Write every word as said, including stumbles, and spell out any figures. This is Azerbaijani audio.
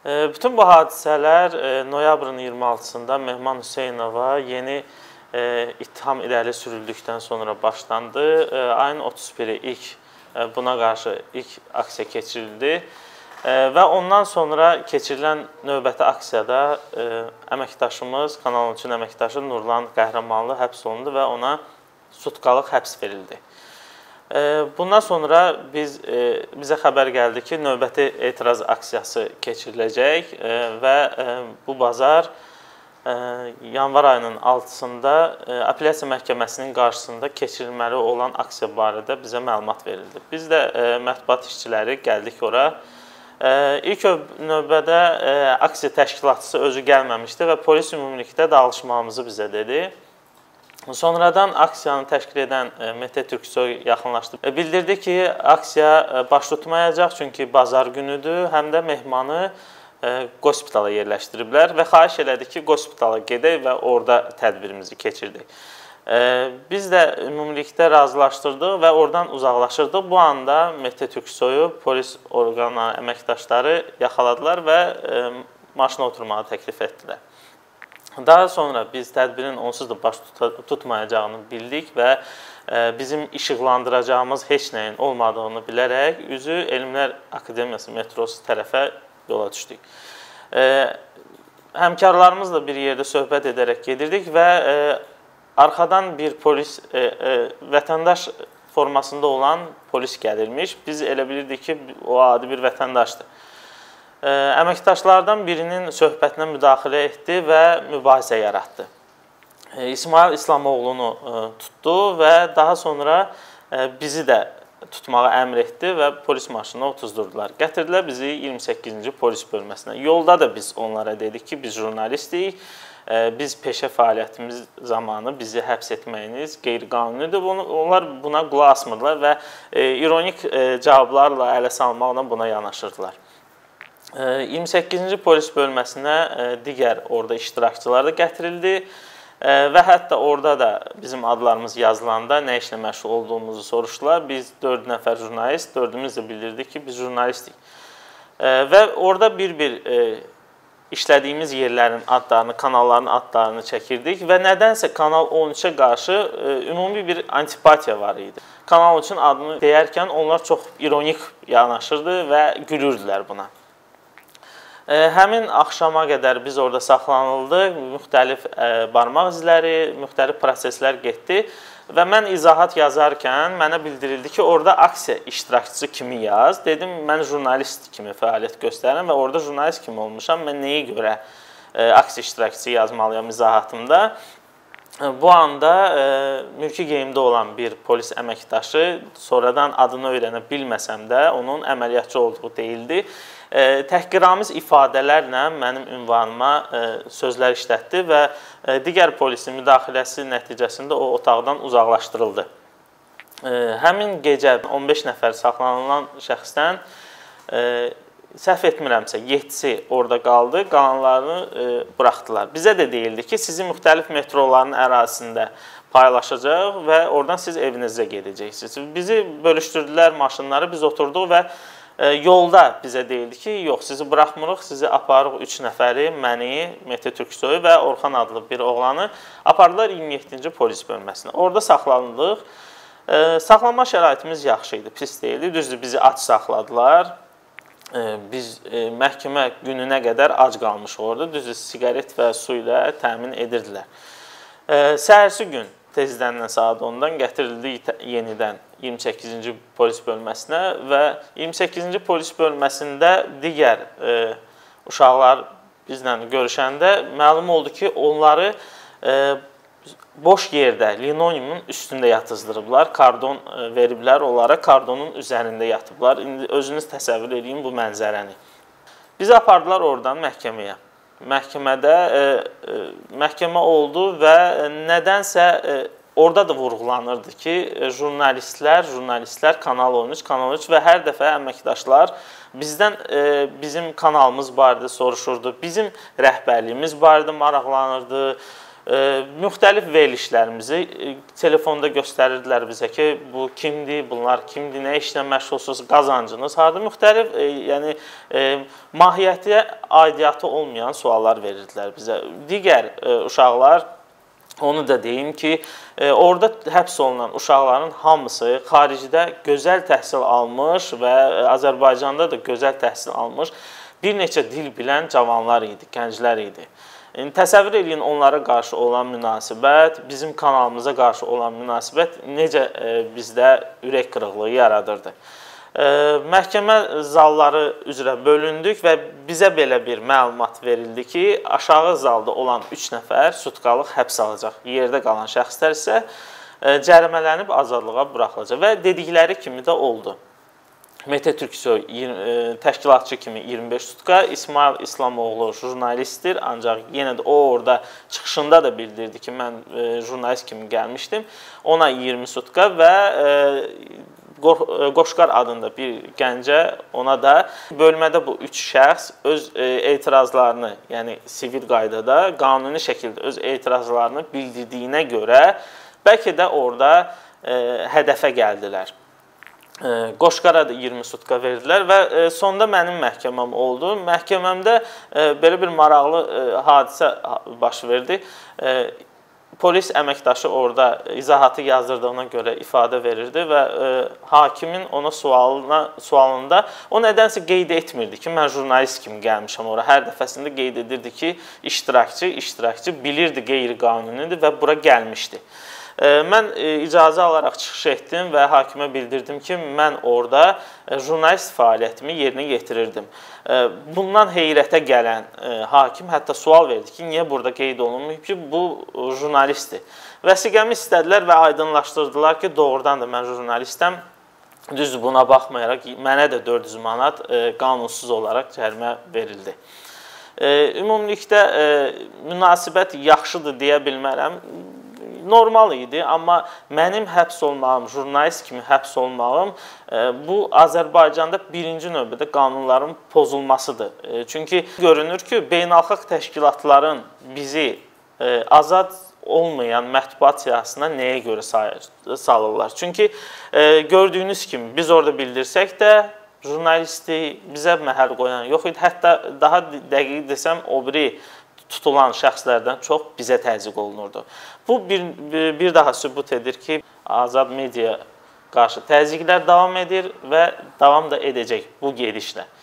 Bütün bu hadisələr noyabrın iyirmi altısında Mehman Hüseynova yeni ittiham irəli sürüldükdən sonra başlandı. Ayın otuz biri ilk buna qarşı ilk aksiya keçirildi və ondan sonra keçirilən növbəti aksiyada əməkdaşımız, Kanal on üçün əməkdaşı Nurlan Qəhrəmanlı həbs olundu və ona sutkalıq həbs verildi. Bundan sonra biz, bizə xəbər gəldi ki, növbəti etiraz aksiyası keçiriləcək və bu bazar yanvar ayının altısında Apellyasiya Məhkəməsinin qarşısında keçirilməli olan aksiya barədə bizə məlumat verildi. Biz də mətbuat işçiləri gəldik ora. İlk növbədə aksiya təşkilatçısı özü gəlməmişdi və polis ümumilikdə dağılışmağımızı bizə dedi. Sonradan aksiyanı təşkil edən Mete Türksoy yaxınlaşdı. Bildirdi ki, aksiya baş tutmayacaq, çünki bazar günüdür, həm də Mehmanı qospitala yerləşdiriblər və xahiş elədi ki, qospitala gedək və orada tədbirimizi keçirdik. Biz də ümumilikdə razılaşdırdıq və oradan uzaqlaşırdıq. Bu anda Mete Türksoyu polis orqanı əməkdaşları yaxaladılar və maşına oturmağı təklif etdilər. Daha sonra biz tədbirin onsuz da baş tutmayacağını bildik və bizim işıqlandıracağımız heç nəyin olmadığını bilərək üzü Elmlər Akademiyası metrosu tərəfə yola düşdük. Həmkarlarımızla bir yerdə söhbət edərək gedirdik və arxadan bir polis, vətəndaş formasında olan polis gəlirmiş. Biz elə bilirdik ki, o adi bir vətəndaşdır. Əməkdaşlardan birinin söhbətinə müdaxilə etdi və mübahisə yaratdı. İsmail İslamoğlu'nu tutdu və daha sonra bizi də tutmağı əmr etdi və polis maşınına otuzdurdular. Gətirdilər bizi iyirmi səkkizinci polis bölməsinə. Yolda da biz onlara dedik ki, biz jurnalistik, biz peşə fəaliyyətimiz zamanı bizi həbs etməyiniz qeyri-qanunidir. Onlar buna qulaq asmırdılar və ironik cavablarla ələ salmaqla buna yanaşırdılar. iyirmi səkkizinci polis bölməsinə digər orada iştirakçılar da gətirildi və hətta orada da bizim adlarımız yazılanda nə işlə məşğul olduğumuzu soruşdular. Biz dörd nəfər jurnalist, dördümüz də bildirdik ki, biz jurnalistik. Və orada bir-bir işlədiyimiz yerlərin adlarını, kanalların adlarını çəkirdik və nədənsə Kanal on üçə qarşı ümumi bir antipatiya var idi. Kanal on üçün adını deyərkən onlar çox ironik yanaşırdı və gülürdülər buna. Həmin axşama qədər biz orada saxlanıldıq, müxtəlif barmaq izləri, müxtəlif proseslər getdi və mən izahat yazarkən mənə bildirildi ki, orada aksiya iştirakçısı kimi yaz. Dedim, mən jurnalist kimi fəaliyyət göstərirəm və orada jurnalist kimi olmuşam. Mən nəyə görə aksiya iştirakçısı yazmalıyam izahatımda? Bu anda mülki geyimdə olan bir polis əməkdaşı, sonradan adını öyrənə bilməsəm də, onun əməliyyatçı olduğu deyildi. Təhqiramiz ifadələrlə mənim ünvanıma sözlər işlətdi və digər polisin müdaxiləsi nəticəsində o otaqdan uzaqlaşdırıldı. Həmin gecə on beş nəfər saxlanılan şəxsdən səhv etmirəmsə yeddisi orada qaldı, qalanlarını buraxdılar. Bizə də deyildi ki, sizi müxtəlif metroların ərazisində paylaşacaq və oradan siz evinizə gedəcəksiniz. Bizi bölüşdürdülər maşınları, biz oturduq və yolda bizə deyildi ki, yox, sizi buraxmırıq, sizi aparıq üç nəfəri, məni, Mete Türksoyu və Orxan adlı bir oğlanı apardılar iyirmi yeddinci polis bölməsinə. Orada saxlanılıq. Saxlanma şəraitimiz yaxşı idi, pis deyildi. Düzdür, bizi ac saxladılar. Biz məhkəmə gününə qədər ac qalmışıq orada. Düzdür, siqaret və su ilə təmin edirdilər. Səhərsi gün tezdən saat ondan gətirildi yenidən iyirmi səkkizinci polis bölməsinə və iyirmi səkkizinci polis bölməsində digər uşaqlar bizlə görüşəndə məlum oldu ki, onları boş yerdə, linoleumun üstündə yatızdırıblar, kardon veriblər, onlara kardonun üzərində yatıblar. İndi özünüz təsəvvür edin bu mənzərəni. Bizi apardılar oradan məhkəməyə. Məhkəmədə məhkəmə oldu və nədənsə orada da vurğulanırdı ki, jurnalistlər, jurnalistlər Kanal on üç, Kanal on üç və hər dəfə əməkdaşlar bizdən bizim kanalımız barədə soruşurdu, bizim rəhbərliyimiz barədə maraqlanırdı. müxtəlif verilişlərimizi telefonda göstərirdilər bizə ki, bu kimdir, bunlar kimdir, nə işlə məşğulsunuz, qazancınız harda, müxtəlif, yəni mahiyyəti, aidiyyatı olmayan suallar verirdilər bizə. Digər uşaqlar, onu da deyim ki, orada həbs olunan uşaqların hamısı xaricdə gözəl təhsil almış və Azərbaycanda da gözəl təhsil almış bir neçə dil bilən cavanlar idi, gənclər idi. Yəni, təsəvvür edin onlara qarşı olan münasibət, bizim kanalımıza qarşı olan münasibət necə e, bizdə ürək qırıqlığı yaradırdı. E, məhkəmə zalları üzrə bölündük və bizə belə bir məlumat verildi ki, aşağı zalda olan üç nəfər sutkalıq həbs alacaq. Yerdə qalan şəxslər isə e, cərimələnib azadlığa buraxılacaq və dedikləri kimi də oldu. Mete Türksoy təşkilatçı kimi iyirmi beş sutka, İsmail İslamoğlu jurnalistdir, ancaq yenə də o orada çıxışında da bildirdi ki, mən jurnalist kimi gəlmişdim. Ona iyirmi sutka və Qoşqar adında bir gəncə, ona da bölmədə bu üç şəxs öz etirazlarını, yəni sivil qaydada, qanuni şəkildə öz etirazlarını bildirdiyinə görə bəlkə də orada hədəfə gəldilər. Qoşqara da iyirmi sutka verdilər və sonda mənim məhkəməm oldu. Məhkəməmdə belə bir maraqlı hadisə baş verdi. Polis əməkdaşı orada izahatı yazdırdığına görə ifadə verirdi və hakimin ona sualına, sualında o nədənsə qeyd etmirdi ki, mən jurnalist kimi gəlmişəm ora. Hər dəfəsində qeyd edirdi ki, iştirakçı, iştirakçı bilirdi qeyri-qanunidir və bura gəlmişdi. Mən icazə alaraq çıxış etdim və hakimə bildirdim ki, mən orada jurnalist fəaliyyətimi yerinə yetirirdim. Bundan heyrətə gələn hakim hətta sual verdi ki, niyə burada qeyd olunmayıb ki, bu jurnalistdir. Vəsiqəmi istədilər və aydınlaşdırdılar ki, doğrudan da mən jurnalistəm. Düzdür, buna baxmayaraq mənə də dörd yüz manat qanunsuz olaraq cərimə verildi. Ümumilikdə münasibət yaxşıdır deyə bilmərəm. Normal idi, amma mənim həbs olmağım, jurnalist kimi həbs olmağım bu Azərbaycanda birinci növbədə qanunların pozulmasıdır. Çünki görünür ki, beynəlxalq təşkilatların bizi azad olmayan mətbuat siyasına nəyə görə salırlar? Çünki gördüyünüz kimi biz orada bildirsək də jurnalisti bizə məhəl qoyan yox idi. Hətta daha dəqiq desəm, o biri tutulan şəxslərdən çox bizə təzyiq olunurdu. Bu bir, bir daha sübut edir ki, azad mediaya qarşı təzyiqlər davam edir və davam da edəcək bu gedişlə.